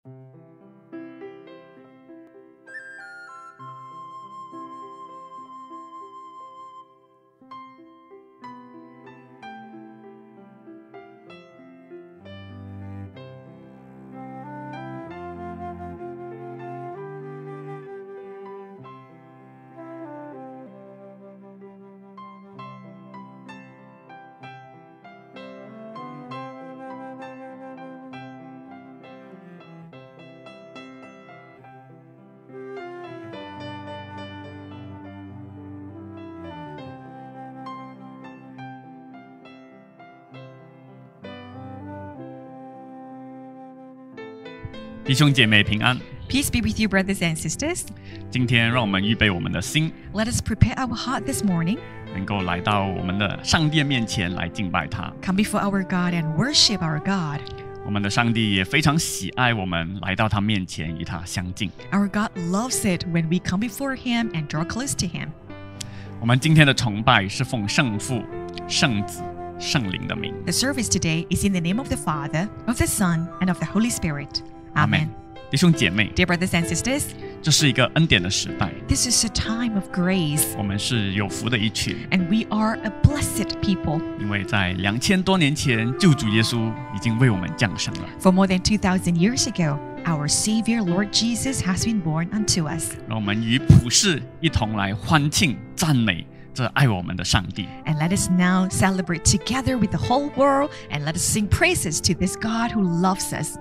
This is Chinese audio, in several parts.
弟兄姐妹平安。 Peace be with you, brothers and sisters. 今天让我们预备我们的心， Let us prepare our heart this morning, 能够来到我们的上帝面前来敬拜他。 come before our God and worship our God. 我们的上帝也非常喜爱我们来到他面前与他相近。 Our God loves it when we come before Him and draw close to Him. 我们今天的崇拜是奉圣父、圣子、圣灵的名。 The service today is in the name of the Father, of the Son, and of the Holy Spirit. Amen. 弟兄姐妹， Dear brothers and sisters, 这是一个恩典的时代， this is a time of grace, 我们是有福的一群， and we are a blessed people. 因为在2000多年前，救主耶稣已经为我们降生了。 For more than 2,000 years ago, our Savior, Lord Jesus, has been born unto us. 让我们与普世一同来欢庆、赞美这爱我们的上帝。 And let us now celebrate together with the whole world, and let us sing praises to this God who loves us.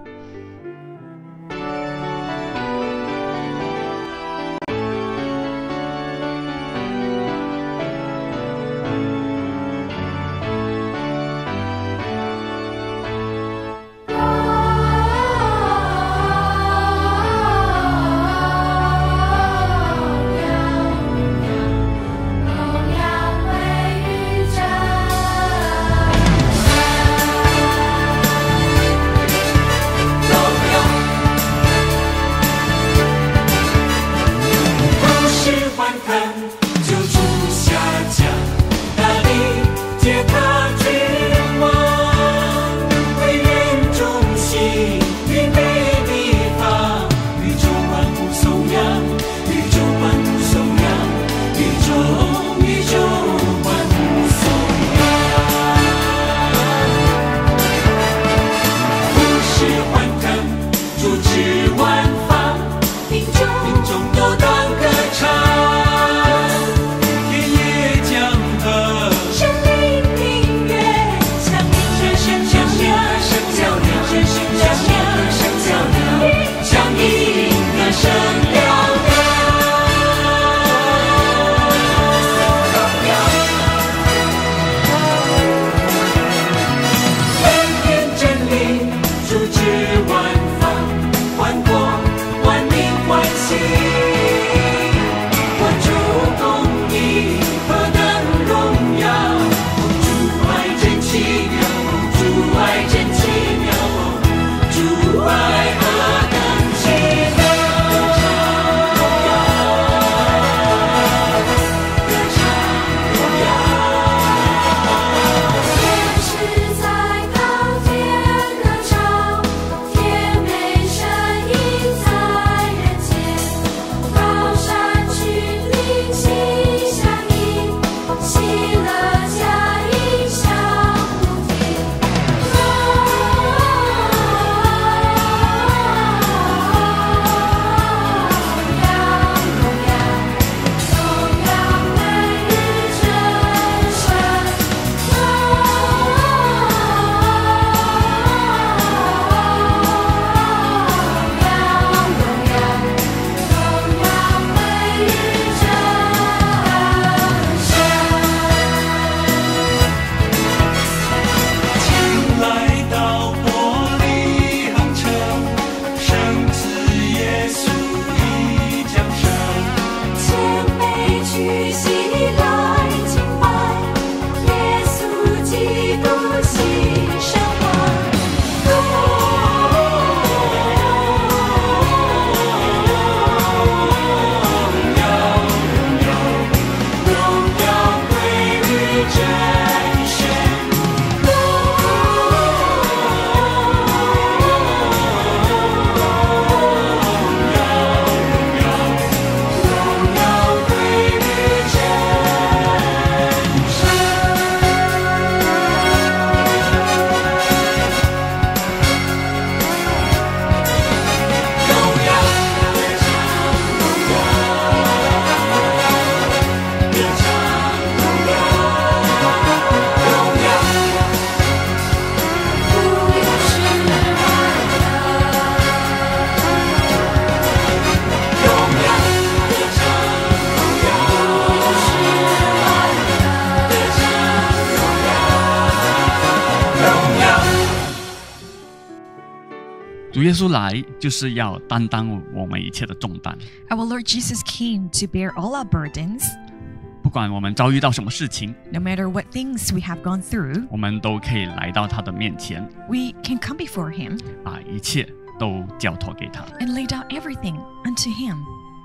主耶稣来就是要担当我们一切的重担。 Our Lord Jesus came to bear all our burdens. 不管我们遭遇到什么事情， No matter what things we have gone through, 我们都可以来到他的面前， we can come before Him 把一切都交托给他。 and lay down everything unto Him.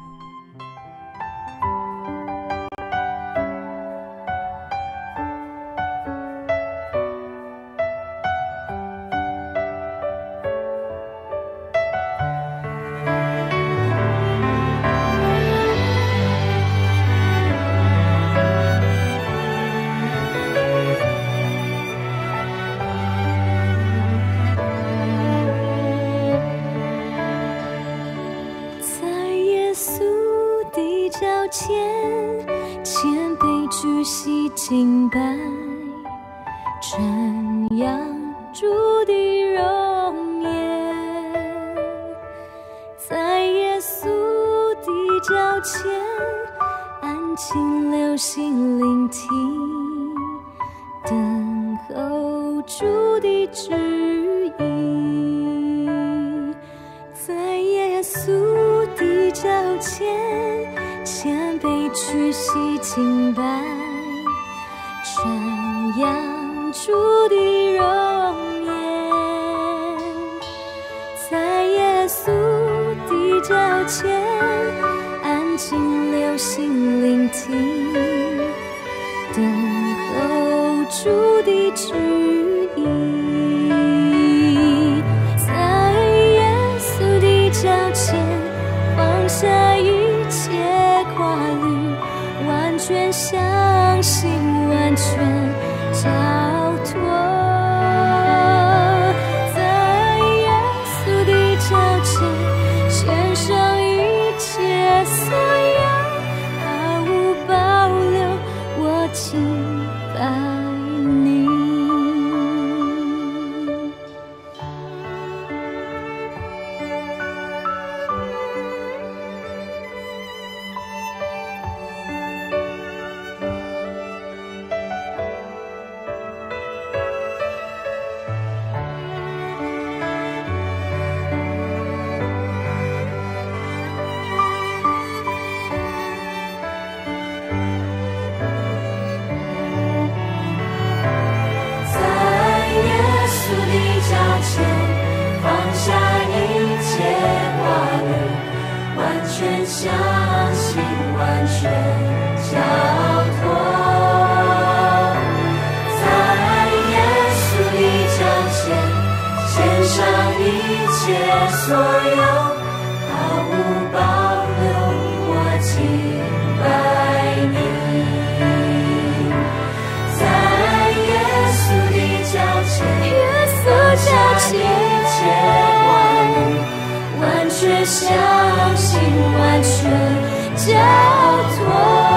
谦卑屈膝敬拜，瞻仰主的容颜，在耶稣的脚前，安静留心聆听，等候主的旨意，在耶稣的脚前，谦卑屈膝敬拜，瞻仰主的容颜，在耶稣的脚前，安静留心聆听，等候主的旨意，在耶稣的脚前，放下一切挂虑，完全相信，完全交托，在耶稣的脚前，献上一切所有，毫无保留，我敬拜你。放下一切挂虑，完全相信，完全交托，在耶稣的脚前，献上一切所有，毫无保留，我敬拜你，在耶稣的脚前，放下一切挂虑，完全相信，完全交托，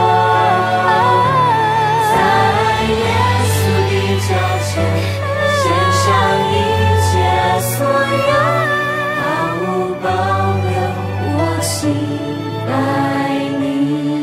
在耶稣的脚前，献上一切所有，毫无保留，我敬拜你。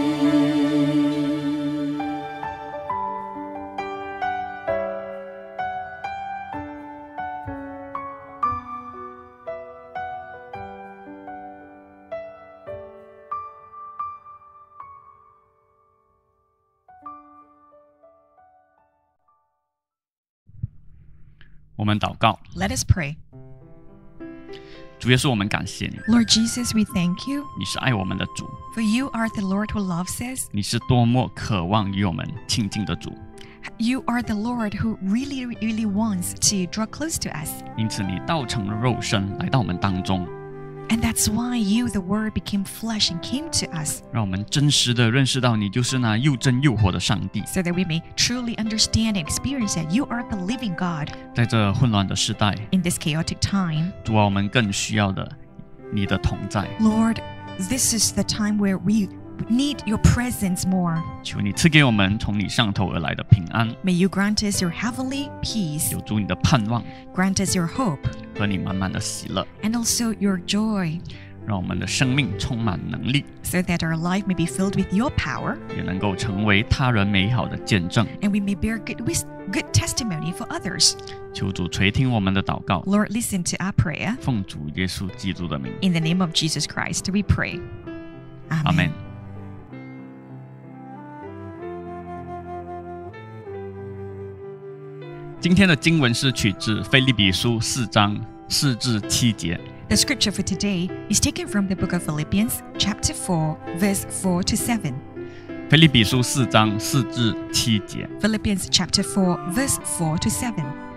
我们祷告， Let us pray. 主耶稣，我们感谢你， Lord Jesus, we thank you, 你是爱我们的主， for you are the Lord who loves us. 你是多么渴望与我们亲近的主， You are the Lord who really, really wants to draw close to us. 因此你道成了肉身来到我们当中， And that's why you, the Word, became flesh and came to us, 让我们真实的认识到你就是那又真又活的上帝。 so that we may truly understand and experience that you are the living God. 在这混乱的时代， In this chaotic time, 主啊，我们更需要的你的同在， Lord, this is the time where we need your presence more. 求你赐给我们从你上头而来的平安， May you grant us your heavenly peace, 有主你的盼望 grant us your hope, 和你满满的喜乐， and also your joy. 让我们的生命充满能力， so that our life may be filled with your power 也能够成为他人美好的见证。 and we may bear good testimony for others. 求主垂听我们的祷告， Lord, listen to our prayer. 奉主耶稣基督的名， In the name of Jesus Christ, we pray. 阿门。今天的经文是取自腓立比书4章4至7节。 The scripture for today is taken from the book of Philippians, chapter 4, verse 4 to 7. 腓立比书4章4至7节。 Philippians chapter 4, verse 4 to 7.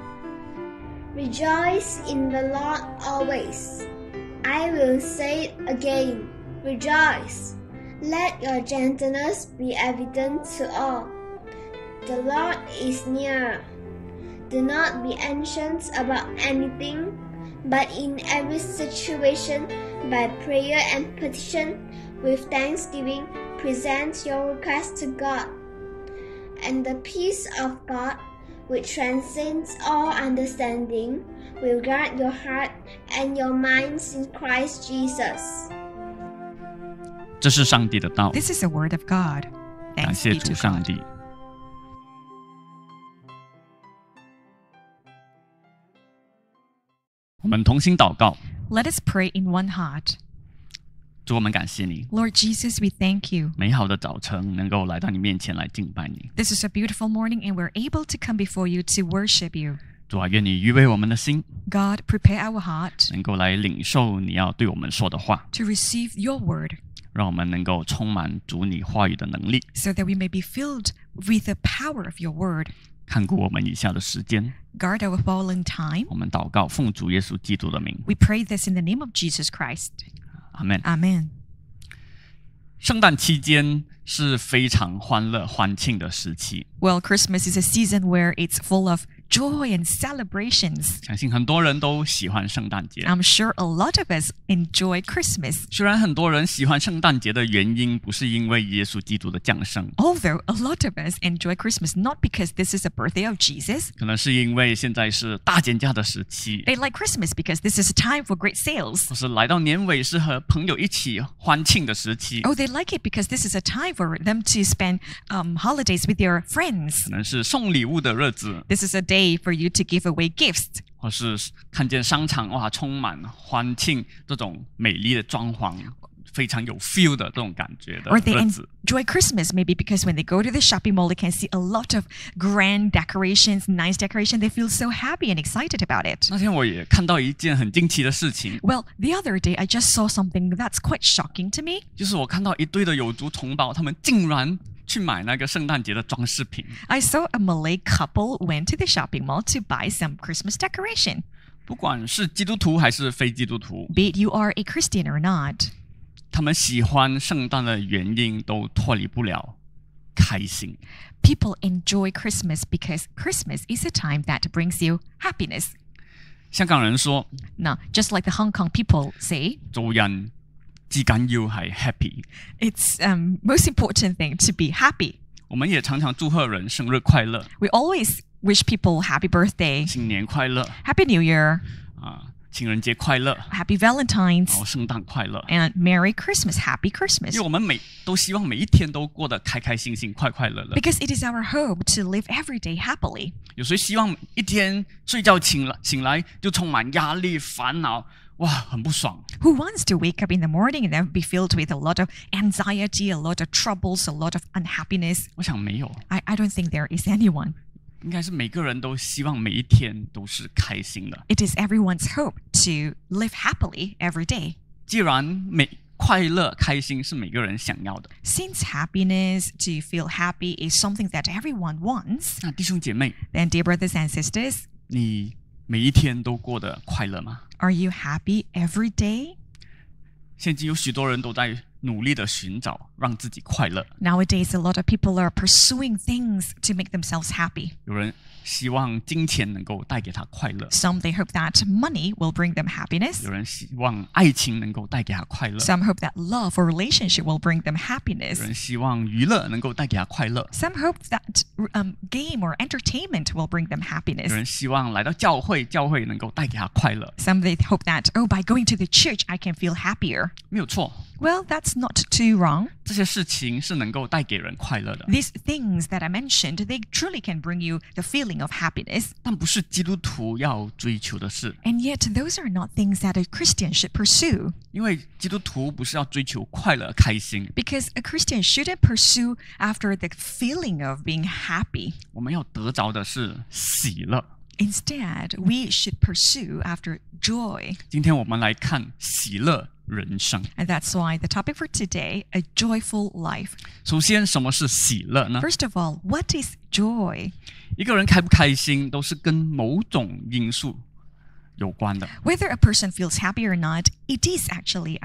Rejoice in the Lord always. I will say it again, rejoice. Let your gentleness be evident to all. The Lord is near. Do not be anxious about anything, but in every situation, by prayer and petition, with thanksgiving, present your requests to God. And the peace of God, which transcends all understanding, will guard your heart and your minds in Christ Jesus. 这是上帝的道， This is the word of God. 感 Thanks 谢 be 主 to 上 God. 帝。我们同心祷告， Let us pray in one heart. 主，我们感谢你， Lord Jesus, we thank you. 美好的早晨能够来到你面前来敬拜你。 This is a beautiful morning and we're able to come before you to worship you. 主啊，愿你预备我们的心， God, prepare our heart 能够来领受你要对我们说的话， to receive your word 让我们能够充满主你话语的能力。 so that we may be filled with the power of your word. 看顾我们以下的时间， Guard our following time. 我们祷告，奉主耶稣基督的名， We pray this in the name of Jesus Christ. 阿门。 Amen. 圣诞期间是非常欢乐欢庆的时期， Well, Christmas is a season where it's full of joy and celebrations. 相信很多人都喜欢圣诞节。 I'm sure a lot of us enjoy Christmas. 虽然很多人喜欢圣诞节的原因不是因为耶稣基督的降生， Although a lot of us enjoy Christmas not because this is a birthday of Jesus. 可能是因为现在是大减价的时期， They like Christmas because this is a time for great sales. 或是来到年尾是和朋友一起欢庆的时期， Oh, they like it because this is a time for them to spend holidays with their friends. 可能是送礼物的日子， This is a day for you to give away gifts. 或是看见商场哇充满欢庆这种美丽的装潢，非常有 feel 的这种感觉的 Or they 日子。 enjoy Christmas maybe because when they go to the shopping mall, they can see a lot of grand decorations, nice decoration. They feel so happy and excited about it. 那天我也看到一件很惊奇的事情， Well, the other day, I just saw something that's quite shocking to me. 就是我看到一堆的有族同胞，他们竟然去买那个圣诞节的装饰品。 I saw a Malay couple went to the shopping mall to buy some Christmas decoration. 不管是基督徒还是非基督徒， Be it you are a Christian or not, 他们喜欢圣诞的原因都脱离不了开心。 people enjoy Christmas because Christmas is a time that brings you happiness. 香港人說 Now, just like the Hong Kong people say, 做人至緊要係 happy。 it's most important thing to be happy. 我們也常常祝賀人生日快樂、 We always wish people happy birthday, 新年快樂 happy New Year, 情人節快樂， happy 然 Valentine's, 後聖誕快樂。 and Merry Christmas, Happy 因 Christmas. 為我們都希望每一天都過得開開心心、快快樂樂。 Because it is our hope to live every day happily. 有誰希望一天睡覺醒來就充滿壓力、煩惱，哇，很不爽。 Who wants to wake up in the morning and then be filled with a lot of anxiety, a lot of troubles, a lot of unhappiness? 我想沒有， I don't think there is anyone. 應該是每個人都希望每一天都是開心的。 It is everyone's hope to live happily every day. 既然快樂、開心是每個人想要的， Since happiness, to feel happy, is something that everyone wants, 那弟兄姐妹， then dear brothers and sisters, 你每一天都過得快樂嗎？ are you happy every day? 現今有許多人都在努力的寻找让自己快乐， Nowadays, a lot of people are pursuing things to make themselves happy. 有人希望金钱能够带给他快乐， Some they hope that money will bring them happiness. 有人希望爱情能够带给他快乐， Some hope that love or relationship will bring them 有 happiness. 人希望娱乐能够带给他快乐， Some hope that game or entertainment will bring them 有 happiness. 人希望来到教会能够带给他快乐。 Some they hope that, by going to the church, I can feel happier. 没有错， Well, that's not too wrong. 这些事情是能够带给人快乐的， These things that I mentioned, they truly can bring you the feeling of happiness. 但不是基督徒要追求的事， And yet, those are not things that a Christian should pursue. 因为基督徒不是要追求快乐开心， Because a Christian shouldn't pursue after the feeling of being happy. 我们要得着的是喜乐。 Instead, we should pursue after joy. 今天我们来看喜乐人生。 And that's why the topic for today, a joyful life. 首先，什么是喜乐呢？ First of all, what is joy? 一个人开不开心，都是跟某种因素有关的。 Whether a person feels happy or not, it is actually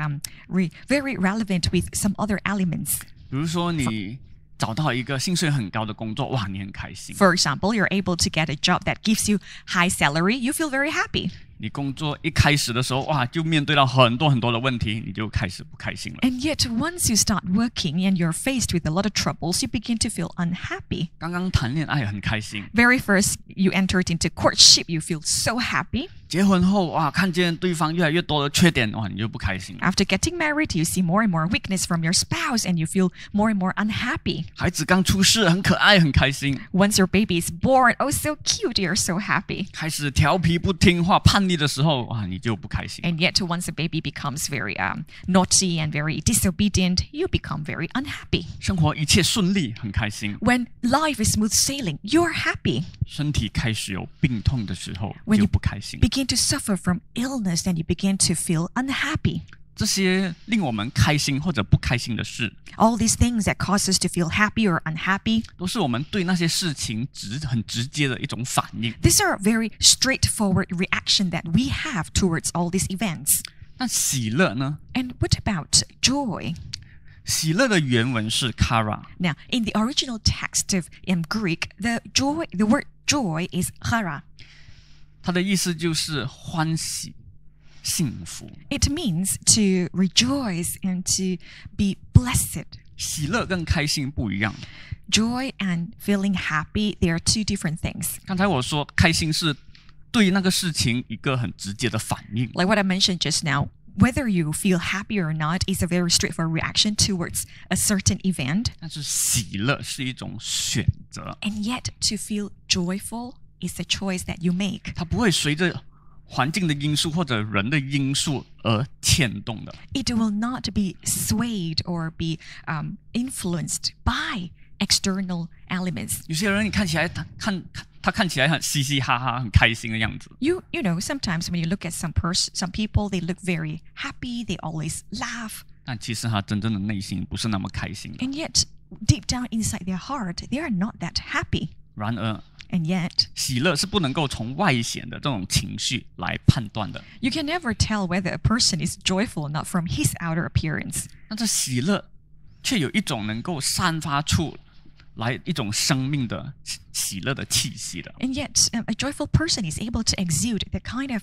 very relevant with some other elements. 比如说，你找到一个薪水很高的工作，哇，你很开心。 For example, you're able to get a job that gives you high salary, you feel very happy. 你工作一开始的时候，哇，就面对到很多的问题，你就开始不开心了。 And yet, once you start working and you're faced with a lot of troubles, you begin to feel unhappy. 刚刚谈恋爱很开心， Very first, you entered into courtship, you feel so happy. 结婚后，哇，看见对方越来越多的缺点，哇，你就不开心了。 After getting married, you see more and more weakness from your spouse and you feel more and more unhappy. 孩子刚出世，很可爱，很开心。 Once your baby is born, oh, so cute, you're so happy. 开始调皮不听话、叛逆的时候，哇，你就不开心。 And yet, once the baby becomes very naughty and very disobedient, you become very unhappy. 生活一切顺利，很开心。 When life is smooth sailing, you're happy. 身体开始有病痛的时候， When 就 you 不开心。 begin to suffer from illness, then you begin to feel unhappy. 这些令我们开心或者不开心的事， All these things that cause us to feel happy or unhappy, 都是我们对那些事情很直接的一种反应。 these are a very straightforward reaction that we have towards all these events. 那喜乐呢？ And what about joy? 喜乐的原文是 kara， Now, in the original text of Greek, the word joy is chara. 它的意思就是欢喜、幸福。 It means to rejoice and to be blessed. 喜乐跟开心不一样。 Joy and feeling happy, they are two different things. 刚才我说开心是对那个事情一个很直接的反应， Like what I mentioned just now, whether you feel happy or not is a very straightforward reaction towards a certain event. 但是喜乐是一种选择， And yet, to feel joyful is a choice that you make. 它不会随着环境的因素或者人的因素而牵动的。 It will not be swayed or be influenced by external elements. 有些人你看起来他看起来很嘻嘻哈哈、很开心的样子， You know, sometimes when you look at some people, they look very happy, they always laugh. 但其实他真正的内心不是那么开心的。 And yet, deep down inside their heart, they are not that happy. 然而， And yet, 喜乐是不能够从外显的这种情绪来判断的。 you can never tell whether a person is joyful or not from his outer appearance. 但这喜乐却有一种能够散发出来一种生命的喜乐的气息的。 And yet, a joyful person is able to exude the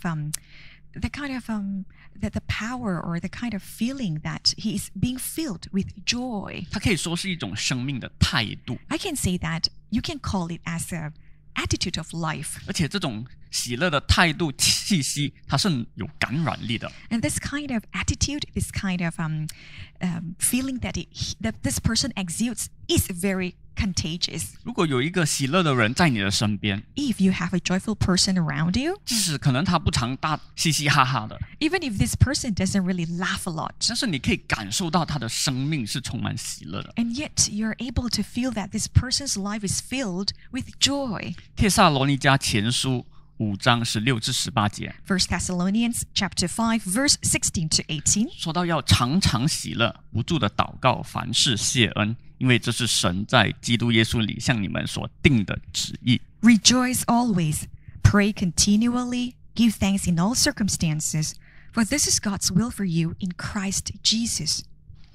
power or the kind of feeling that he is being filled with joy. 它可以说是一种生命的态度， I can say that you can call it as a attitude of life. 而且这种喜乐的态度气息，它是有感染力的。 And this kind of attitude, this kind of feeling that this person exudes is very contagious. 如果有一个喜乐的人在你的身边， If you have a joyful person around you, 即使可能他不常嘻嘻哈哈的， even if this person doesn't really laugh a lot, 但是你可以感受到他的生命是充满喜乐的。 and yet you're able to feel that this person's life is filled with joy. 帖撒罗尼迦前书5章16至18节 1 Thessalonians chapter 5, verse 16 to 18. 说到要常常喜乐，不住的祷告，凡事谢恩，因为这是神在基督耶稣里向你们所定的旨意。 Rejoice always, pray continually, give thanks in all circumstances, for this is God's will for you in Christ Jesus.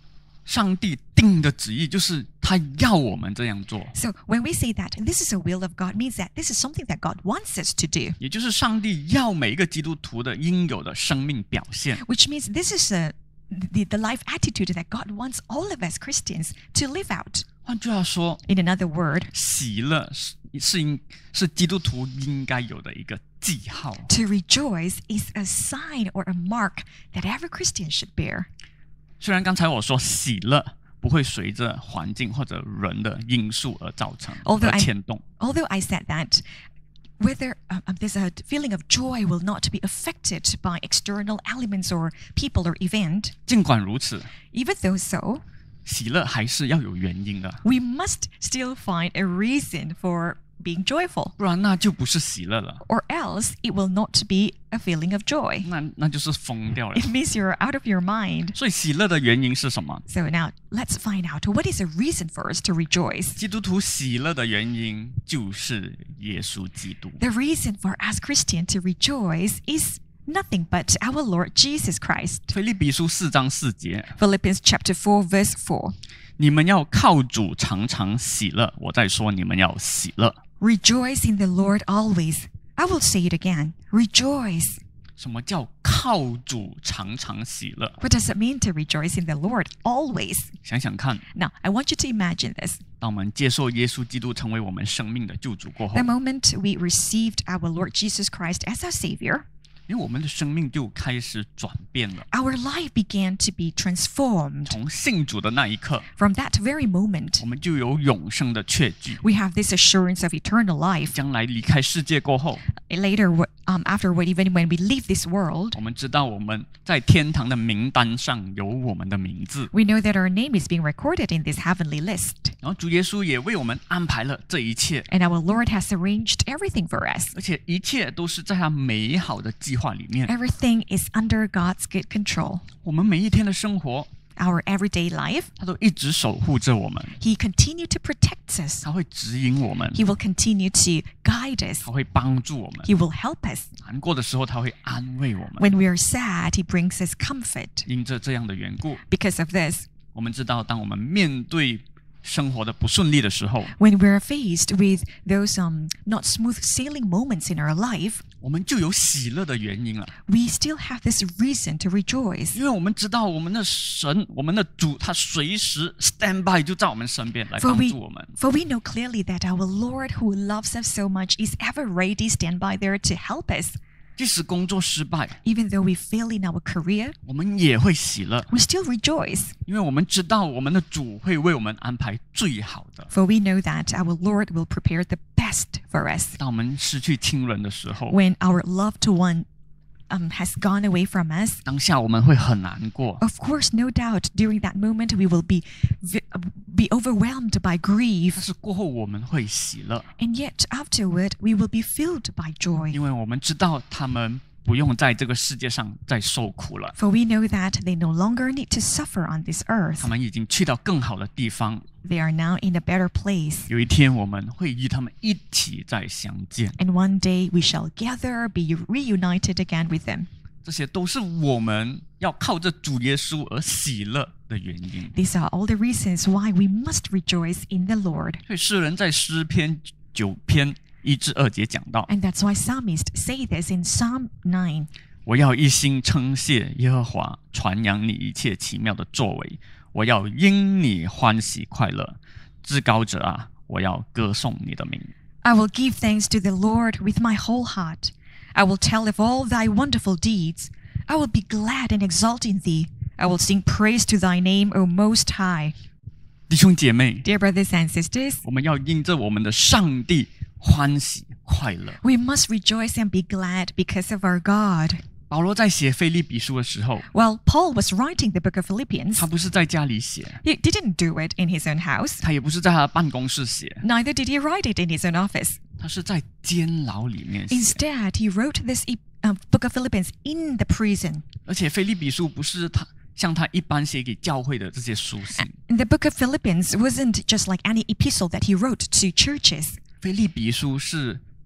上帝定的旨意就是他要我们这样做， So when we say that this is a will of God, means that this is something that God wants us to do, 也就是上帝要每一个基督徒的应有的生命表现。 which means this is the life attitude that God wants all of us Christians to live out. 换句话说， In another word, 喜乐是基督徒应该有的一个记号。 to rejoice is a sign or a mark that every Christian should bear. 虽然刚才我说喜乐不会随着环境或者人的因素而造成 Although 而牵动， Although I said that, whether there's a feeling of joy will not be affected by external elements or people or event, 尽管如此， even though so, 喜乐还是要有原因的， we must still find a reason for being joyful, 不然那就不是喜乐了， or else it will not be a feeling of joy. 那就是疯掉了 It。means you're out of your mind. 所以喜乐的原因是什么？ So now let's find out what is a reason for us to rejoice. 基督徒喜乐的原因就是耶稣基督。 The reason for us Christians to rejoice is nothing but our Lord Jesus Christ. 腓立比书4章4节， Philippians chapter 4 verse 4. 你们要靠主常常喜乐。我在说你们要喜乐。 Rejoice in the Lord always. I will say it again. Rejoice. 什么叫靠主常常喜乐？ What does it mean to rejoice in the Lord always? 想想看， Now, I want you to imagine this. 当我们接受耶稣基督成为我们生命的救主过后 The，moment we received our Lord Jesus Christ as our Savior, 因为我们的生命就开始转变了。 our life began to be transformed. 从信主的那一刻， From that very moment, 我们就有永生的确据。 we have this assurance of eternal life. 将来离开世界过后， Later, afterward, even when we leave this world, 我们知道我们在天堂的名单上有我们的名字。 we know that our name is being recorded in this heavenly list. 然后主耶稣也为我们安排了这一切， And our Lord has arranged everything for us. 而且一切都是在他美好的计划里面。 Everything is under God's good control. 我们每一天的生活， Our everyday life, 他都一直守护着我们， He continued to protect us. 他会指引我们， He will continue to guide us. 他会帮助我们。 He will help us. 难过的时候，他会安慰我们。 When we are sad, He brings us comfort. 因着这样的缘故， Because of this, 我们知道，当我们面对生活的不顺利的时候， when we are faced with those not smooth sailing moments in our life, 我们就有喜乐的原因了。 we still have this reason to rejoice. 因为我们知道我们的神，我们的主，他随时 stand by 就在我们身边来 For 帮 we, 助我们。 for we know clearly that our Lord who loves us so much is ever ready to stand by there to help us. 即使工作失败， Even though we fail in our career, 我们也会喜乐， we still rejoice. 因为我们知道我们的主会为我们安排最好的。 For we know that our Lord will prepare the best for us. 当我们失去亲人的时候， When our loved one has gone away from us, 当下我们会很难过， of course, no doubt, during that moment we will be overwhelmed by 但 grief. 是过后我们会喜乐， And yet, afterward, we will be filled by joy. 因为我们知道他们不用在这个世界上再受苦了， For we know that they no longer need to suffer on this 他 earth. 们已经去到更好的地方。 They are now in a better place. 有一天我们会与他们一起再相见， And one day we shall gather, be reunited again with them. 这些都是我们要靠着主耶稣而喜乐的原因。 These are all the reasons why we must rejoice in the Lord. 所以诗人在诗篇9篇1至2节讲到， And that's why psalmists say this in Psalm 9. 我要一心称谢耶和华，传扬你一切奇妙的作为。我要因你欢喜快乐，至高者啊，我要歌颂你的名。 I will give thanks to the Lord with my whole heart. I will tell of all thy wonderful deeds. I will be glad and exult in thee. I will sing praise to thy name, O Most High. 弟兄姐妹， Dear brothers and sisters, 我们要因着我们的上帝欢喜快乐。 we must rejoice and be glad because of our God. 保罗在写腓立比书的时候， Well, Paul was writing the book of Philippians. 他不是在家里写， He didn't do it in his own house. 他也不是在他的办公室写， Neither did he write it in his own office. 他是在监牢里面写。 Instead, he wrote this book of Philippians in the prison. 而且腓立比书不是他像他一般写给教会的这些书信， And the book of Philippians wasn't just like any epistle that he wrote to churches. 腓立比书是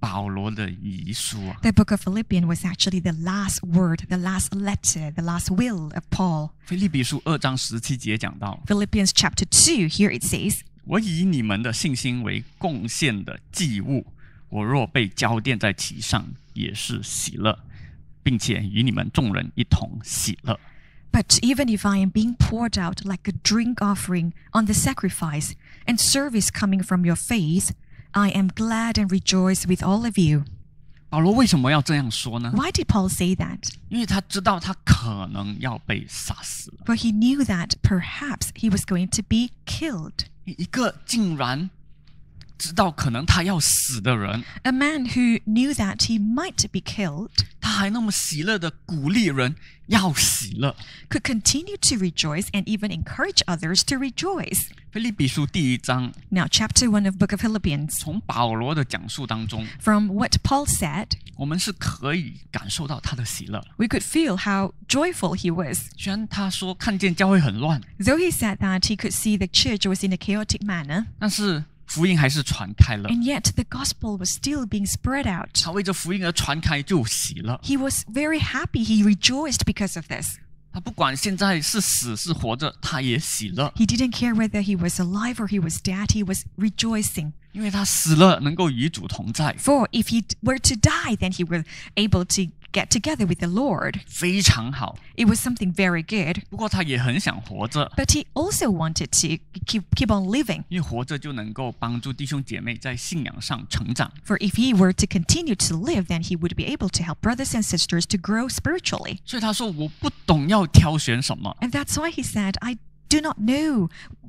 保罗的遗书啊。 The book of Philippians was actually the last word, the last letter, the last will of Paul. 腓立比书2章17节讲到， Philippians chapter 2, here it says, 我以你们的信心为贡献的祭物，我若被交奠在其上，也是喜乐，并且与你们众人一同喜乐。 But even if I am being poured out like a drink offering on the sacrifice and service coming from your faith, I am glad and rejoice with all of you. 保罗为什么要这样说呢？ Why did Paul say that? 因为他知道他可能要被杀死了。 For he knew that perhaps he was going to be killed. 一个竟然知道可能他要死的人， A man who knew that he might be killed 他还那么喜乐的鼓励人要喜乐。 could continue to rejoice and even encourage others to rejoice. 腓立比书第1章， Now, chapter 1 of book of Philippians, 从保罗的讲述当中， from what Paul said, 我们是可以感受到他的喜乐。 we could feel how joyful he was. 虽然他说看见教会很乱， Though he said that he could see the church was in a chaotic manner, 但是福音还是传开了。 and yet the gospel was still being spread out. 他为着福音而传开就喜乐。 He was very happy. He rejoiced because of this. 他不管现在是死是活着，他也喜乐， He didn't care whether he was alive or he was dead. He was rejoicing. 因为他死了能够与主同在， For if he were to die, then he were able to get together with the Lord. 非常好。 It was something very good. 不过他也很想活着， But he also wanted to keep on living. 因为活着就能够帮助弟兄姐妹在信仰上成长。 For if he were to continue to live, then he would be able to help brothers and sisters to grow spiritually. 所以他说：“我不懂要挑选什么， And that's why he said, I do not know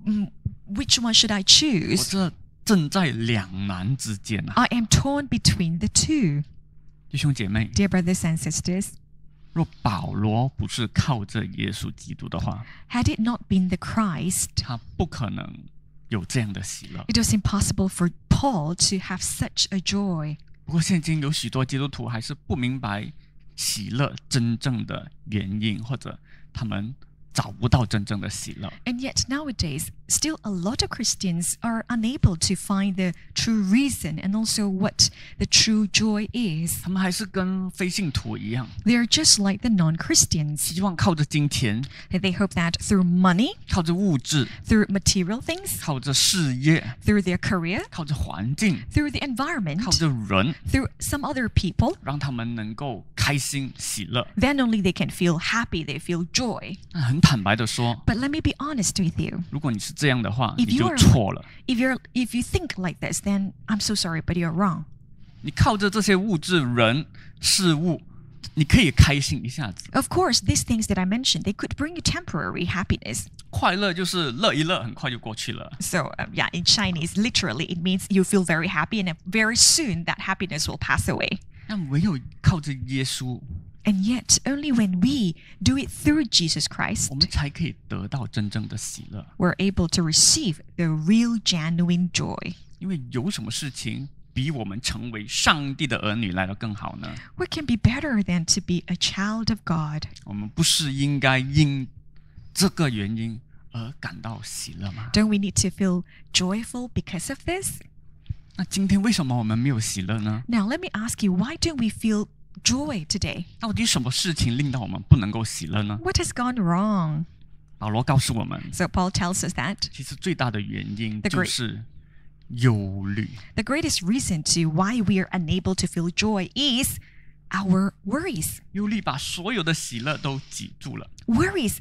which one should I 我 choose. 这正在两难之间啊。 I am torn between the two. ” 弟兄姐妹， Dear brothers and sisters, 若保罗不是靠着耶稣基督的话， had it not been the Christ, 他不可能有这样的喜乐。 it was impossible for Paul to have such a joy. 不过现今有许多基督徒还是不明白喜乐真正的原因，或者他们找不到真正的喜乐。 And yet nowadays, still a lot of Christians are unable to find the true reason and also what the true joy is. 他们还是跟非信徒一样， They are just like the non-Christians. 希望靠着金钱， They hope that through money, 靠着物质， through material things, 靠着事业， through their career, 靠着环境， through the 靠 environment, 着人， through some other people, 让他们能够开心喜乐。 then only they can feel happy, they feel joy. 那很坦白的说， But let me be honest with you. 如果你是这样的话， If 你 you 就 are- 错了。 If you think like this, then I'm so sorry, but you're wrong. 你靠着这些物质、人、事物，你可以开心一下子。 Of course, these things that I mentioned, they could bring you temporary happiness. 快乐就是乐一乐，很快就过去了。 So, yeah, in Chinese, literally, it means you feel very happy and very soon that happiness will pass away. 但唯有靠着耶稣， And yet, only when we do it through Jesus Christ, 我们才可以得到真正的喜乐。 we're able to receive the real, genuine joy. 因为有什么事情比我们成为上帝的儿女来得更好呢？ What can be better than to be a child of God? 我们不是应该因这个原因而感到喜乐吗？ Don't we need to feel joyful because of this? 那今天为什么我们没有喜乐呢？ Now, let me ask you, why don't we feel joy today? 到底什么事情令到我们不能够喜乐呢？ What has gone wrong? 保罗告诉我们， So, Paul tells us that 其实最大的原因 The 就 great- 是忧虑。 the greatest reason to why we are unable to feel joy is our worries. 忧虑把所有的喜乐都挤住了。 Worries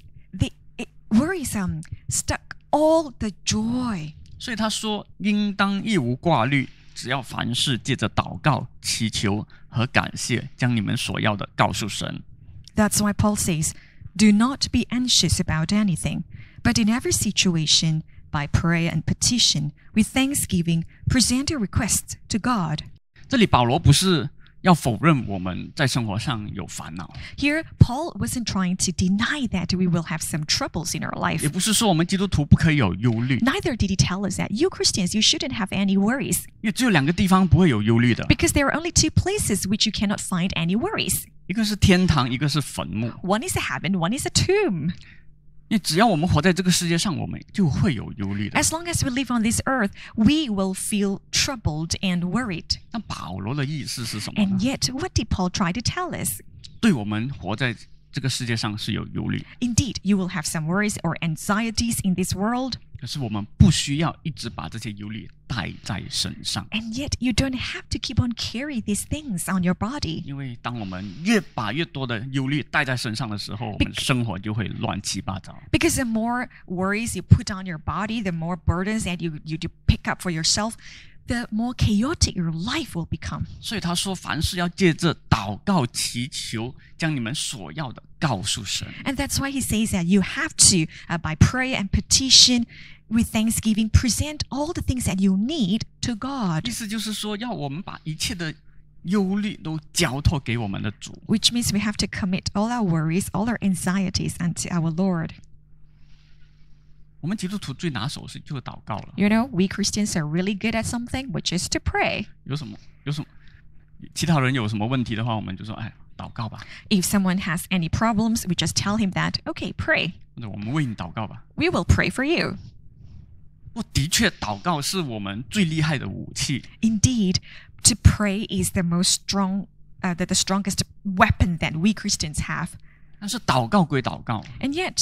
stuck all the joy. 所以他说，应当一无挂虑，只要凡事借着祷告、祈求和感谢，将你们所要的告诉神。 That's why Paul says, do not be anxious about anything, but in every situation, by prayer and petition, with thanksgiving, present your requests to God. 这里保罗不是要否认我们在生活上有烦恼， Here, Paul wasn't trying to deny that we will have some troubles in our life. 也不是说我们基督徒不可以有忧虑， Neither did he tell us that you Christians, you shouldn't have any worries, 因为只有两个地方不会有忧虑的， because there are only two places which you cannot find any worries. 一个是天堂，一个是坟墓。 One is a heaven, one is a tomb. 因为只要我们活在这个世界上，我们就会有忧虑的。 As long as we live on this earth, we will feel troubled and worried. 那保罗的意思是什么呢 And？ yet, what did Paul try to tell us? 对我们活在这个世界上是有忧虑， Indeed, you will have some worries or anxieties in this world, 可是我们不需要一直把这些忧虑带在身上， and yet you don't have to keep on carrying these things on your body. 因为当我们越把越多的忧虑带在身上的时候，我们生活就会乱七八糟。 Because the more worries you put on your body, the more burdens that you pick up for yourself, the more chaotic your life will become. 所以他说，凡事要借着祷告、祈求，将你们所要的告诉神。 And that's why he says that you have to, by prayer and petition, with thanksgiving, present all the things that you need to God. 意思就是说，要我们把一切的忧虑都交托给我们的主。 Which means we have to commit all our worries, all our anxieties unto our Lord. 我们基督徒最拿手就是祷告了。 You know, we Christians are really good at something, which is to pray. 有什么？其他人有什么问题的话，我们就说，哎，祷告吧， If someone has any problems, we just tell him that, okay, pray. 或者我们为你祷告吧。 We will pray for you. 的确，祷告是我们最厉害的武器。 Indeed, to pray is the the strongest weapon that we Christians have. 但是祷告归祷告， And yet,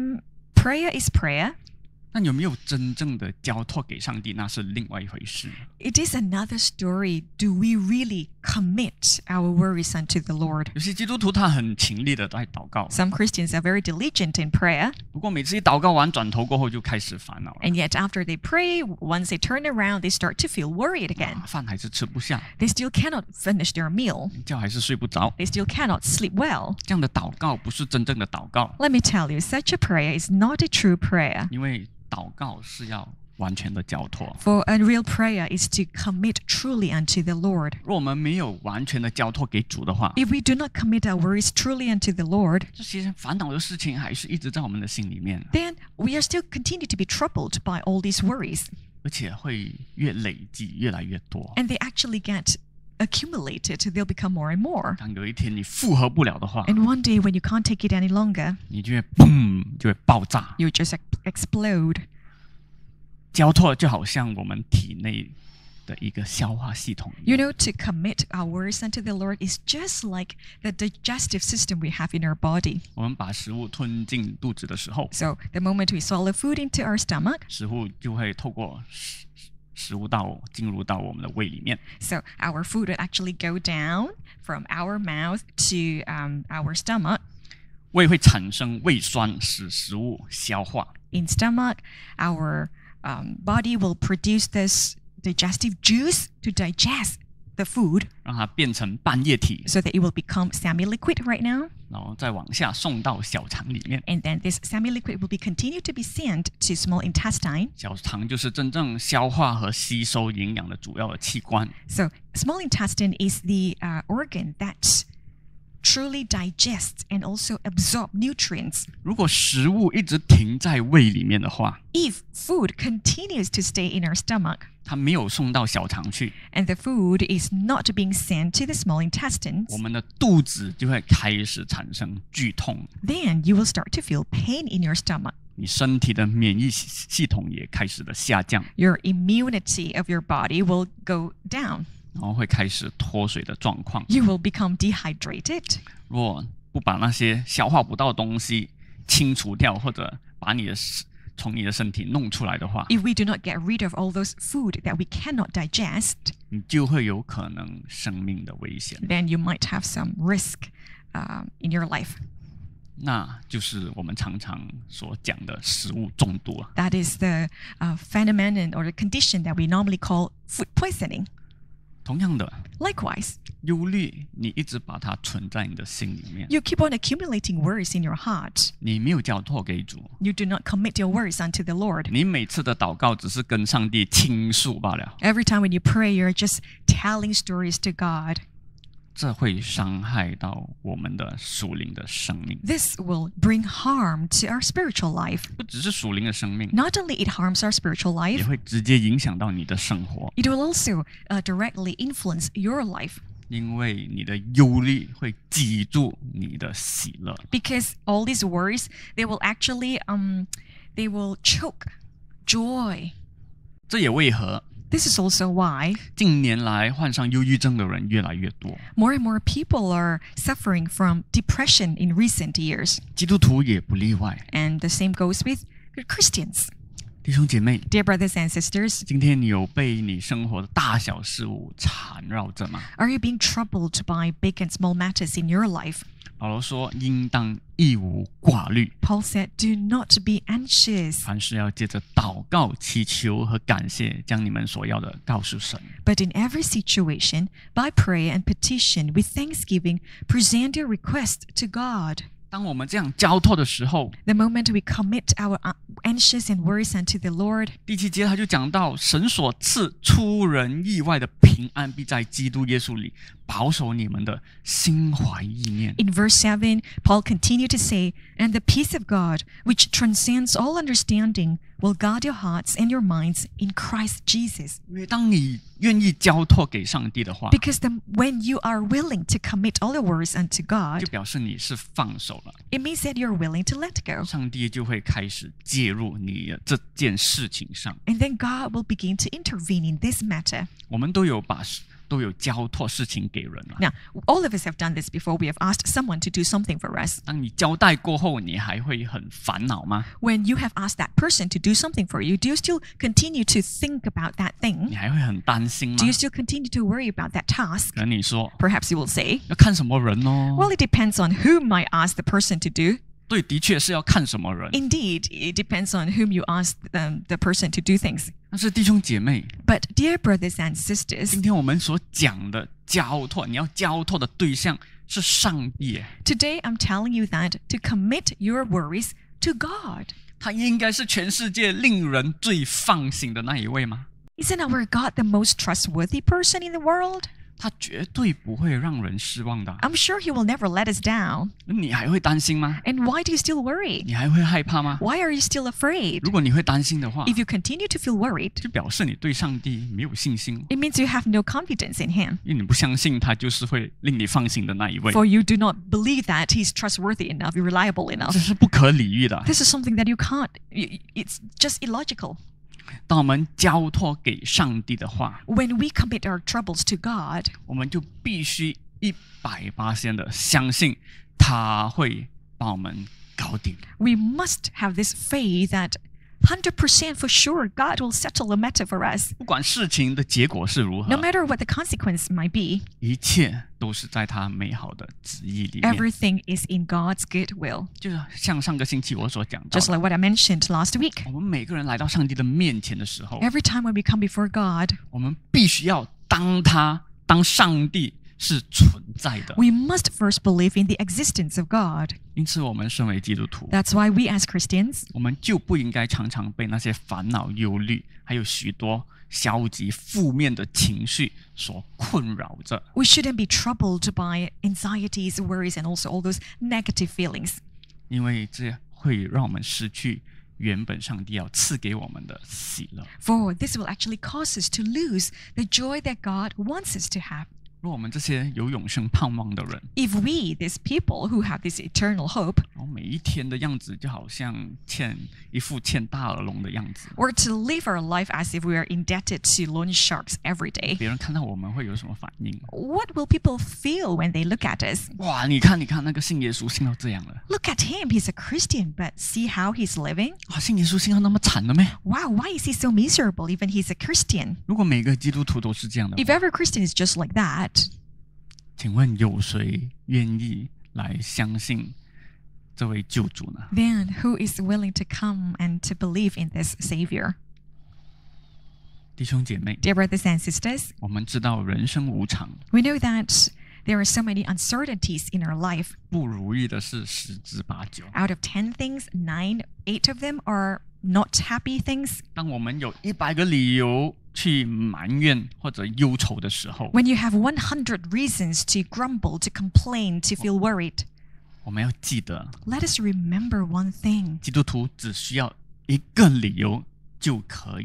prayer is prayer. 但有没有真正的交托给上帝，那是另外一回事。 It is another story. Do we really commit our worries unto the Lord? 有些基督徒他很勤力的在祷告， Some Christians are very diligent in prayer, 不过每次一祷告完，转头过后就开始烦恼了， and yet after they pray, once they turn around, they start to feel worried again. 饭还是吃不下， They still cannot finish their meal. 觉还是睡不着。 They still cannot sleep well. 这样的祷告不是真正的祷告， Let me tell you, such a prayer is not a true prayer. 因为祷告是要完全的交托。 For a real prayer is to commit truly unto the Lord. 如果我们没有完全的交托给主的话， If we do not commit our worries truly unto the Lord, 这些烦恼的事情还是一直在我们的心里面， then we are still continue to be troubled by all these worries. 而且会越累积越来越多。 And they actually get accumulated. They'll become more and more. 当有一天你负荷不了的话， And one day when you can't take it any longer, 你就会嘣，就会爆炸。 you just explode. 交托就好像我们体内的一个消化系统一 You 样， know, to commit our worries unto the Lord is just like the digestive system we have in our body. 我们把食物吞进肚子的时候， So the moment we swallow food into our stomach, 食物就会透过食物道进入到我们的胃里面， so our food would actually go down from our mouth to our stomach. 胃会产生胃酸，使食物消化。 In stomach, our body will produce this digestive juice to digest the food 让它变成半液体， so that it will become semi-liquid right now. 然后再往下送到小肠里面。 And then this semi-liquid will be continued to be sent to small intestine. 小肠就是真正消化和吸收营养的主要的器官。 So small intestine is the organ that truly digests and also absorb nutrients. 如果食物一直停在胃里面的话， If food continues to stay in our stomach 它没有送到小肠去， and the food is not being sent to the small intestines, 我们的肚子就会开始产生剧痛， then you will start to feel pain in your stomach. 你身体的免疫系统也开始的下降， Your immunity of your body will go down. 然后会开始脱水的状况。 You will become dehydrated. 如果不把那些消化不到的东西清除掉，或者把从你的身体弄出来的话， If we do not get rid of all those food that we cannot digest, 你就会有可能生命的危险。 then you might have some risk in your life. 那就是我们常常所讲的食物中毒啊。 That is the phenomenon or the condition that we normally call food poisoning. 同样的， Likewise, 忧虑你一直把它存在你的心里面， you keep on accumulating worries in your heart. 你没有交托给主， You do not commit your worries unto the Lord. 你每次的祷告只是跟上帝倾诉罢了， Every time when you pray, you're just telling stories to God. 这会伤害到我们的属灵的生命。 This will bring harm to our spiritual life. 不只是属灵的生命， Not only it harms our spiritual 也 life, 会直接影响到你的生活。 it will also directly influence your life. 因为你的忧虑会挤住你的喜乐。 Because all these worries, they will actually they will choke joy. 这也为何 This is also why 近年来患上忧郁症的人越来越多， more and more people are suffering from depression in recent years. 基督徒也不例外。 And the same goes with Christians. 弟兄姐妹， Dear brothers and sisters, 今天你有被你生活的大小事物缠绕着吗？ are you being troubled by big and small matters in your life? 保罗说，应当一无挂虑， Paul said, do not be anxious, 凡事要借着祷告、祈求和感谢，将你们所要的告诉神。 but in every situation, by prayer and petition, with thanksgiving, present your request to God. 当我们这样交托的时候， The moment we commit our anxious and worries unto the Lord, 第7节他就讲到，神所赐出人意外的平安，必在基督耶稣里保守你们的心怀意念。 in verse 7, Paul continued to say, and the peace of God, which transcends all understanding, will guard your hearts and your minds in Christ Jesus. 因为当你愿意交托给上帝的话， Because when you are willing to commit all your worries unto 就 God, 表示你是放手了， it means that you're willing to let go. 上帝就会开始介入你的这件事情上。 And then God will begin to intervene in this matter. 我们都有交托事情给人了。 Now, all of us have done this before. We have asked someone to do something for us. 当你交代过后，你还会很烦恼吗？ When you have asked that person to do something for you, do you still continue to think about that 你 thing? 还会很担心吗 Do？you still continue to worry about that task? 可能你说 Perhaps you will say, 要看什么人哦？ well, it depends on whom I ask the person to do. 对，的确是要看什么人。 Indeed, it depends on whom you ask the person to do things. 但是弟兄姐妹， But dear brothers and sisters, 今天我们所讲的交托，你要交托的对象是上帝耶， today I'm telling you that to commit your worries to God. 他应该是全世界令人最放心的那一位吗？ Isn't our God the most trustworthy person in the world? 他绝对不会让人失望的。 I'm sure he will never let us down. 你还会担心吗？ And why do you still worry? 你还会害怕吗？ Why are you still afraid? 如果你会担心的话， If you continue to feel worried, 就表示你对上帝没有信心， it means you have no confidence in him. 因为你不相信他就是会令你放心的那一位， For you do not believe that he's trustworthy enough, reliable 这 enough. 是不可理喻的。 This is something that you can't, it's just illogical. 当我们交托给上帝的话， When we commit our troubles to God, 我们就必须100%的相信他会把我们搞定。 we must have this faith that 100% for sure God will settle the matter for us. 不管事情的结果是如何 No，matter what the consequence might be, 一切都是在他美好的旨意里面。 everything is in God's good will. 就是像上个星期我所讲到 Just 的， like what I mentioned last week. 我们每个人来到上帝的面前的时候， Every time when we come before God, 我们必须要当上帝是存在的。 we must first believe in the existence of God. 因此，我们身为基督徒， That's why we as Christians, 我们就不应该常常被那些烦恼、忧虑，还有许多消极、负面的情绪所困扰着。 we shouldn't be troubled by anxieties, worries, and also all those negative feelings. 因为这会让我们失去原本上帝要赐给我们的喜乐。 For this will actually cause us to lose the joy that God wants us to have. 若我们这些有永生盼望的人， If we, these people who have this eternal hope, 然后每一天的样子就好像一副欠大耳聋的样子， were to live our life as if we are indebted to loan sharks every day, 别人看到我们会有什么反应？ what will people feel when they look at us? 哇，你看那个信耶稣信到这样了， Look at him, he's a Christian, but see how he's living? 哇，信耶稣信到那么惨了咩？ Wow, why is he so miserable even he's a Christian? 如果每个基督徒都是这样的 If 话， every Christian is just like that, 请问有谁愿意来相信这位救主呢？ then who is willing to come and to believe in this Savior? 弟兄姐妹， Dear brothers and sisters, 我们知道人生无常， we know that there are so many uncertainties in our life. 不如意的是十之八九。 Out of 10 things, 8 of them are not happy things. 当我们有100个理由去埋怨或者忧愁的时候， When you have 100 reasons to grumble, to complain, to feel worried, 我们要记得， let us remember one thing. 基督徒只需要一个理由就可以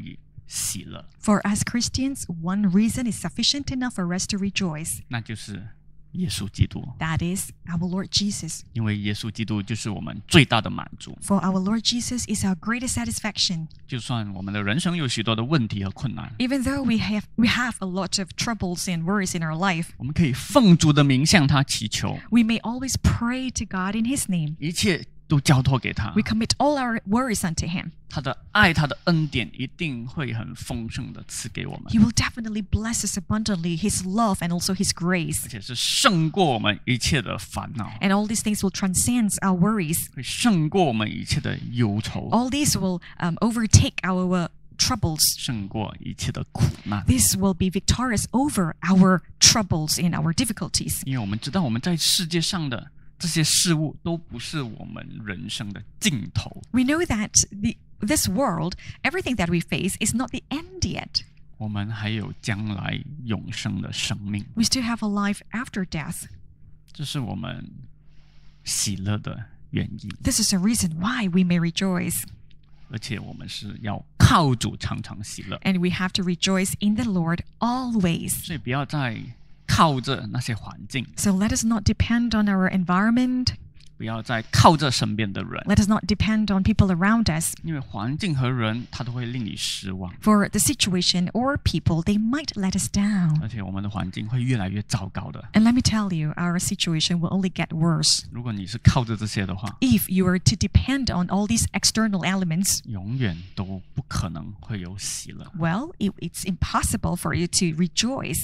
喜乐， For as Christians, one reason is sufficient enough for us to rejoice. 那就是耶稣基督。 That is our Lord Jesus. 因为耶稣基督就是我们最大的满足。 For our Lord Jesus is our greatest satisfaction. 就算我们的人生有许多的问题和困难， Even though we have a lot of troubles and worries in our life, 我们可以奉主的名向他祈求， we may always pray to God in His name. 一切都交托给他 We。commit all our worries unto Him. 他的爱，他的恩典一定会很丰盛的赐给我们， He will definitely bless us abundantly, His love and also His grace. 而且是胜过我们一切的烦恼， And all these things will transcend our worries. 会胜过我们一切的忧愁， All these will overtake our troubles. 胜过一切的苦难。 This will be victorious over our troubles and our difficulties. 因为我们知道我们在世界上的这些事物都不是我们人生的尽头， We know that this world, everything that we face, is not the end yet. 我们还有将来永生的生命， We still have a life after death. 这是我们喜乐的原因。 This is a reason why we may rejoice. 而且我们是要靠主常常喜乐， And we have to rejoice in the Lord always. 所以不要再靠着那些环境， So let us not depend on our environment. 不要再靠着身边的人， Let us not depend on people around us. 因为环境和人他都会令你失望， For the situation or people, they might let us down. 而且我们的环境会越来越糟糕的。 And let me tell you, our situation will only get worse. 如果你是靠着这些的话， If you are to depend on all these external elements, 永远都不可能会有喜乐。 well, it's impossible for you to rejoice.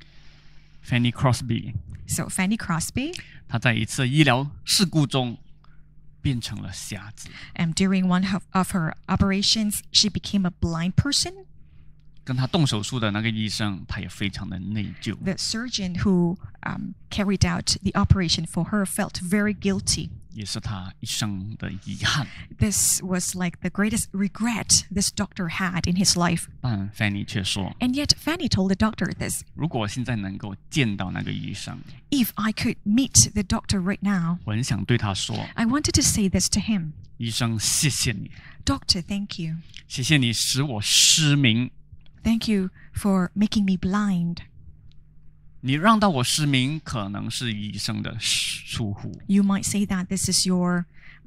Fanny Crosby， So Fanny Crosby, 她在一次医疗事故中变成了瞎子， during one of her operations, she became a blind person. 跟她动手术的那个医生，他也非常的内疚。 The surgeon who carried out the operation for her felt very guilty. 也是他一生的遗憾。 This was like the greatest regret this doctor had in his life. 但 Fanny 却说 And yet Fanny told the doctor this. 如果我现在能够见到那个医生， If I could meet the doctor right now, 我很想对他说 I wanted to say this to him. 医生，谢谢你， Doctor, thank you. 谢谢你使我失明， Thank you for making me blind. 你让到我失明可能是医生的疏忽， You might say that this is your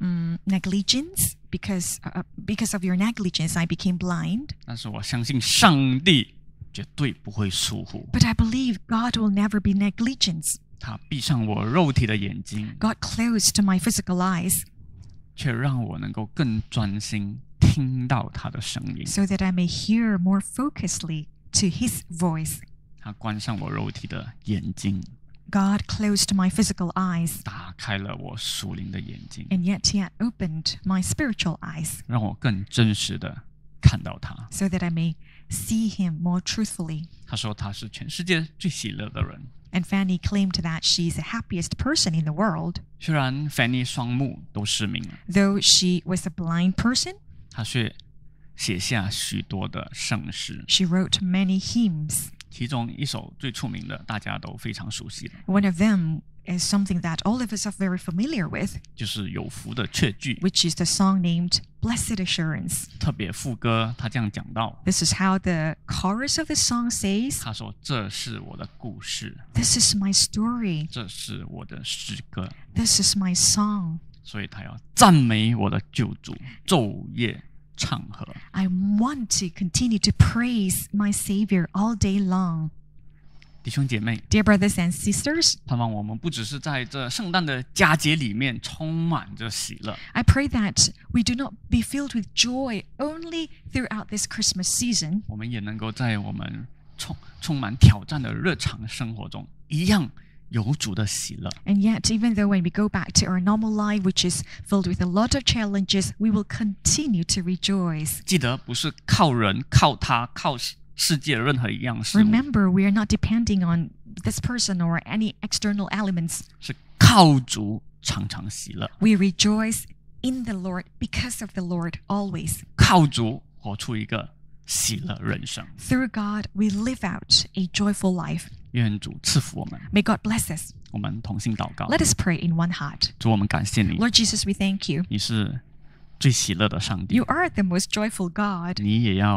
negligence. Because of your negligence, I became blind. 但是我相信上帝绝对不会疏忽， But I believe God will never be negligent. 他闭上我肉体的眼睛， God closed my physical eyes 却让我能够更专心听到他的声音。 so that I may hear more focusedly to His voice. 他关上我肉体的眼睛， God closed my physical eyes, 打开了我属灵的眼睛， and yet He had opened my spiritual eyes 让我更真实的看到他。 so that I may see Him more truthfully. 他说他是全世界最喜乐的人。 And Fanny claimed that she is the happiest person in the world. 虽然 Fanny 双目都失明了， Though she was a blind person, 他却写下许多的圣诗， she wrote many hymns. 其中一首最出名的，大家都非常熟悉的， One of them is something that all of us are very familiar with, 就是有福的确据。 which is the song named Blessed Assurance. 特别副歌，他这样讲到， This is how the chorus of the song says, 他说：“这是我的故事， This is my story. 这是我的诗歌。 This is my song. ” 所以他要赞美我的救主，昼夜唱和。 I want to continue to praise my Savior all day long. 弟兄姐妹， Dear brothers and sisters, 盼望我们不只是在这圣诞的佳节里面充满着喜乐， I pray that we do not be filled with joy only throughout this Christmas season, 我们也能够在我们充满挑战的日常生活中，一样有主的喜乐。 and yet even though when we go back to our normal life, which is filled with a lot of challenges, we will continue to rejoice. 记得不是靠人、靠他、靠世界任何一样事物， Remember, we are not depending on this person or any external elements. 是靠主常常喜乐， We rejoice in the Lord because of the Lord always. 靠主活出一个喜乐人生。 Through God, we live out a joyful life. 愿主赐福我们， May God bless us. 我们同心祷告。 Let us pray in one heart. 主，我们感谢你， Lord Jesus, we thank you. 你是最喜乐的上帝 You，are the most joyful God, 你也要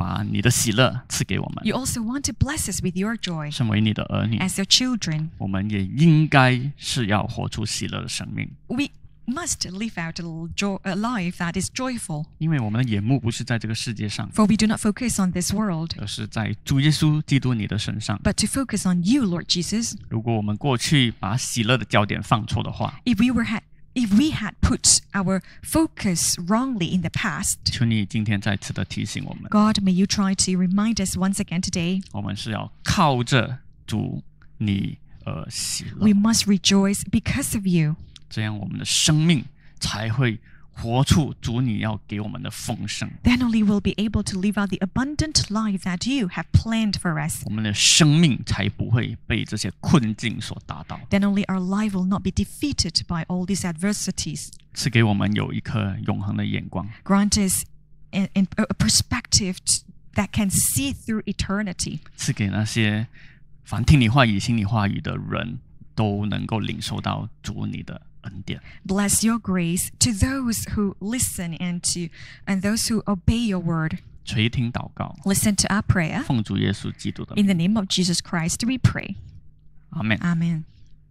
把你的喜乐赐给我们。 You also want to bless us with your joy. 身为你的儿女， As your children, 我们也应该是要活出喜乐的生命， we must live out a life that is joyful. 因为我们的眼目不是在这个世界上， For we do not focus on this world, 而是在主耶稣基督你的身上。 but to focus on you, Lord Jesus. 如果我们过去把喜乐的焦点放错的话， If we had put our focus wrongly in the past, 求你今天再次的提醒我们， God, may you try to remind us once again today. 我们是要靠着主你而喜乐 We，must rejoice because of you. 这样我们的生命才会活出主你要给我们的丰盛， Then only we'll be able to live out the abundant life that you have planned for us. 我们的生命才不会被这些困境所打倒， Then only our life will not be defeated by all these adversities. 赐给我们有一颗永恒的眼光， Grant us a perspective that can see through eternity. 赐给那些凡听你话语、行你话语的人都能够领受到主你的恩典。 Bless your grace to those who listen and those who obey your word. 垂听祷告， Listen to our prayer. 奉主耶稣基督的 In 名， the name of Jesus Christ, we pray. 阿门。 Amen.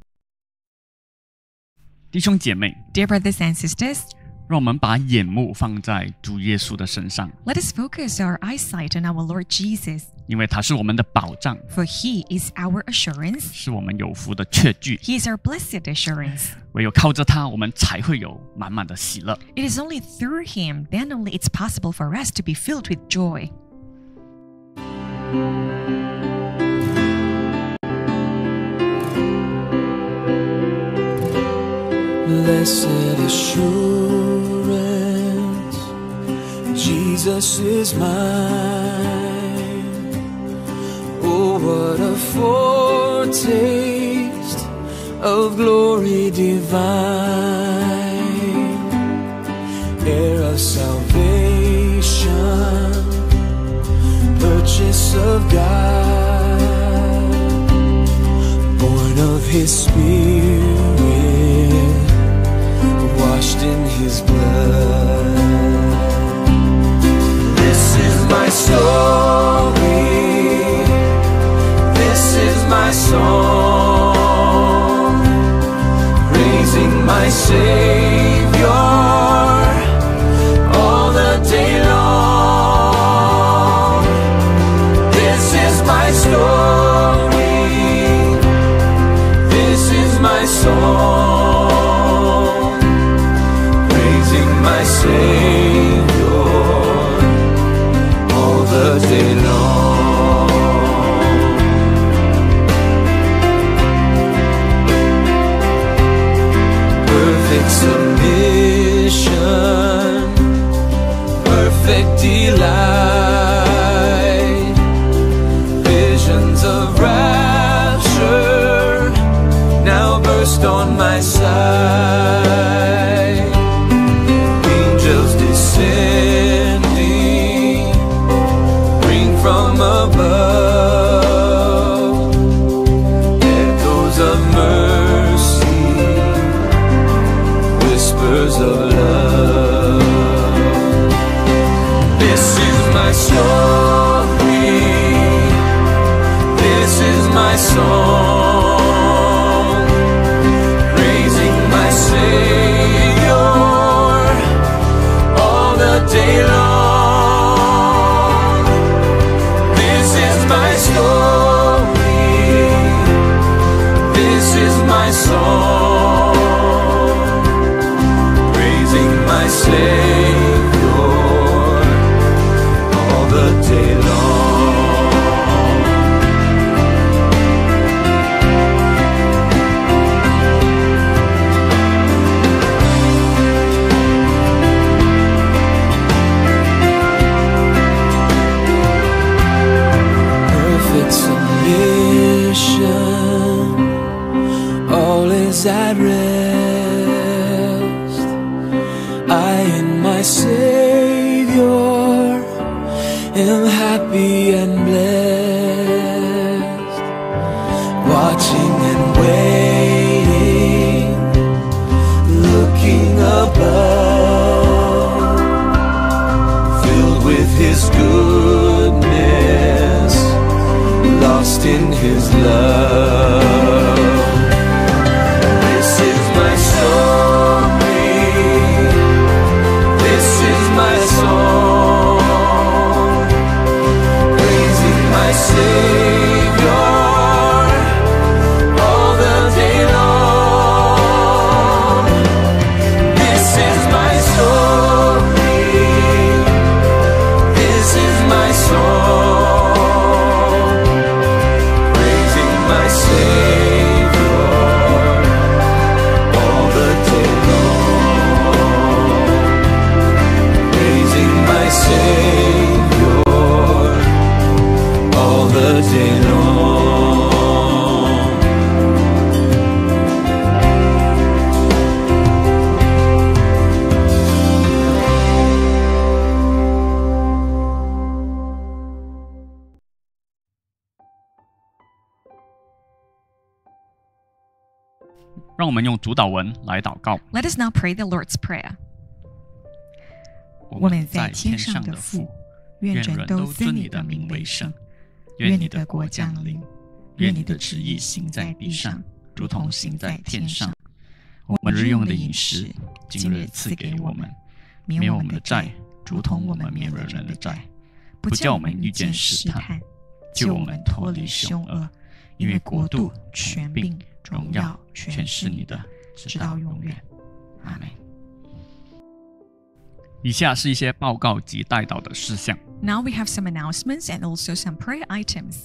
弟兄姐妹， Dear brothers and sisters, 让我们把眼目放在主耶稣的身上， let us focus our eyesight on our Lord Jesus, 因为他是我们的保障， for he is our assurance. 是我们有福的确据。 He is our blessed assurance. 唯有靠着他，我们才会有满满的喜乐。 It is only through him, then only it's possible for us to be filled with joy. Blessed assurance, Jesus is mine. Oh, what a foretaste of glory divine, heir of salvation, purchase of God, born of His Spirit, washed in His blood. This is my story, this is my song, praising my Savior all the day long. This is my story, this is my song, my Savior all the day long. Perfect submission, perfect delight, visions of rapture now burst on my sight. Descending, bring from above echoes of mercy, whispers of love. This is my story, this is my song, praising my Savior day long. This is my story, this is my song, praising my Savior all the day long. All is at rest. I in my Savior am happy and blessed, watching and waiting, looking above, filled with His good 让我们用主祷文来祷告。 Let us now pray the Lord's Prayer. 我们在天上的父，愿人都尊你的名为圣。愿你的国降临，愿你的旨意行在地上，如同行在天上。我们日用的饮食，今日赐给我们，免我们的债，如同我们免了人的债，不叫我们遇见试探，救我们脱离凶恶。因为国度、权柄、荣耀，全是你的，直到永远。阿们。 以下是一些报告及代祷的事项。 Now we have some announcements and also some prayer items.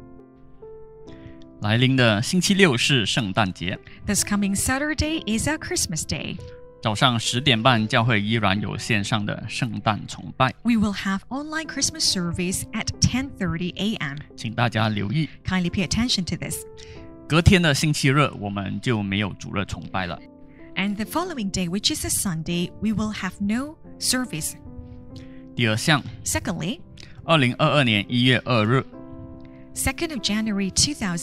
来临的星期六是圣诞节， This coming Saturday is our Christmas Day. 早上10点半，教会依然有线上的圣诞崇拜， We will have online Christmas service at 10:30 a.m. 请大家留意。 Kindly pay attention to this. 隔天的星期日，我们就没有主日崇拜了。 And the following day, which is a Sunday, we will have no service. 第二项， Secondly, 2022年1月2日， 2nd of January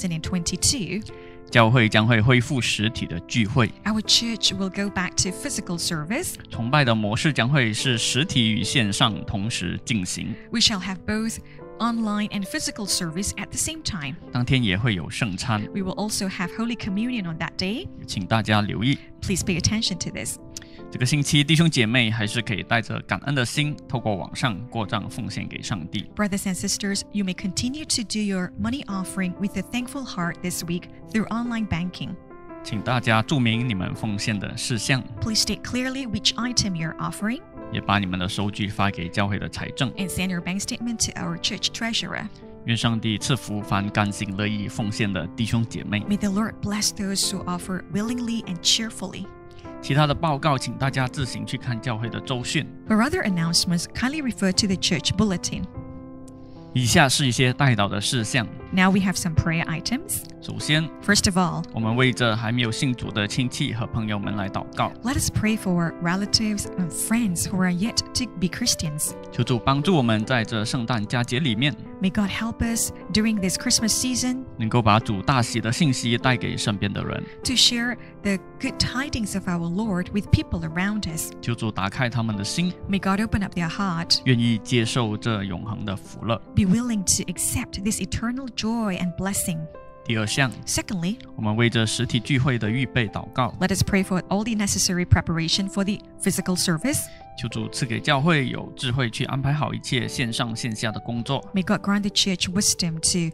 2022, 教会将会恢复实体的聚会， our church will go back to physical service. 崇拜的模式将会是实体与线上同时进行， We shall have both online and physical service at the same time. 当天也会有圣餐， We will also have Holy Communion on that day. 请大家留意。 Please pay attention to this. 这个星期，弟兄姐妹还是可以带着感恩的心，透过网上过账奉献给上帝。 Brothers and sisters, you may continue to do your money offering with a thankful heart this week through online banking. 请大家注明你们奉献的事项， Please state clearly which item you're offering 也把你们的收据发给教会的财政。 and send your bank statement to our church treasurer. 愿上帝赐福凡甘心乐意奉献的弟兄姐妹。 May the Lord bless those who offer willingly and cheerfully. 其他的报告，请大家自行去看教会的周讯。 For other announcements, kindly refer to the church bulletin. 以下是一些代祷的事项。 Now we have some prayer items. 首先， First of all, 我们为着还没有信主的亲戚和朋友们来祷告， let us pray for relatives and friends who are yet to be Christians. 求主帮助我们在这圣诞佳节里面， May God help us during this Christmas season 能够把主大喜的信息带给身边的人。 to share the good tidings of our Lord with people around us. 求主打开他们的心， May God open up their heart, 愿意接受这永恒的福乐。 be willing to accept this eternal joy and blessing. 第二项， Secondly, 我们为着实体聚会的预备祷告， let us pray for all the necessary preparation for the physical service. 求主赐给教会有智慧去安排好一切线上线下的工作， May God grant the church wisdom to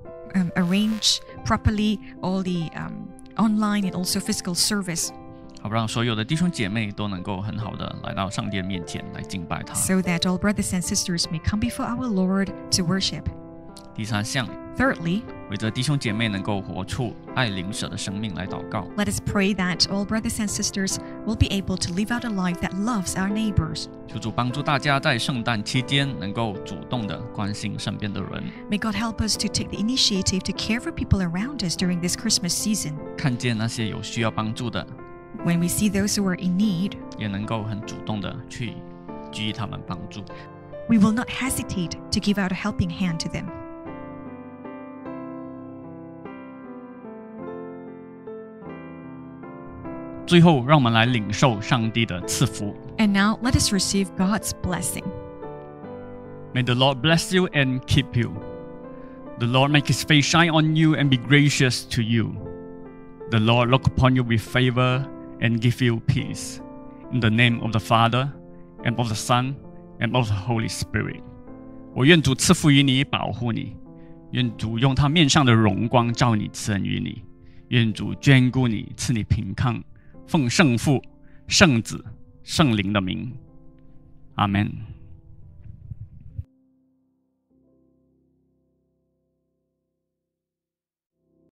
arrange properly all the online and also physical service, 好让所有的弟兄姐妹都能够很好的来到上帝的面前来敬拜他。 so that all brothers and sisters may come before our Lord to worship. 第三项， Thirdly, 为着弟兄姐妹能够活出爱邻舍的生命来祷告， let us pray that all brothers and sisters will be able to live out a life that loves our neighbors. 求主帮助大家在圣诞期间能够主动的关心身边的人， May God help us to take the initiative to care for people around us during this Christmas season. 看见那些有需要帮助的， When we see those who are in need, 也能够很主动的去给予他们帮助。 we will not hesitate to give out a helping hand to them. 最后，让我们来领受上帝的赐福。 And now let us receive God's blessing. May the Lord bless you and keep you. The Lord make his face shine on you and be gracious to you. The Lord look upon you with favor and give you peace. In the name of the Father, and of the Son, and of the Holy Spirit. 我愿主赐福于你，保护你。愿主用他面上的荣光照你，赐恩于你。愿主眷顾你，赐你平康。奉圣父、圣子、圣灵的名，阿们。